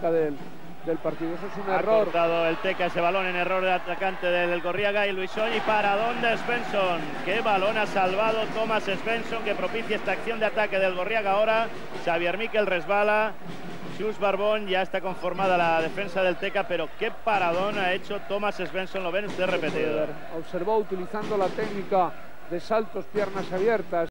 del partido. Eso es un ha error. cortado el Teca ese balón en error del atacante del Gorriaga y Luis Oñi para donde Svensson. Qué balón ha salvado Thomas Svensson, que propicia esta acción de ataque del Gorriaga ahora. Xavier Miquel resbala. Xus Barbón, ya está conformada la defensa del Teca, pero qué paradón ha hecho Thomas Svensson. Lo ven usted repetido. Observó utilizando la técnica de saltos, piernas abiertas.